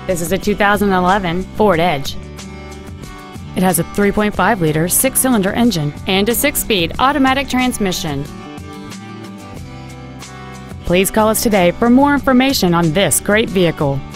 This is a 2011 Ford Edge. It has a 3.5-liter six-cylinder engine and a 6-speed automatic transmission. Please call us today for more information on this great vehicle.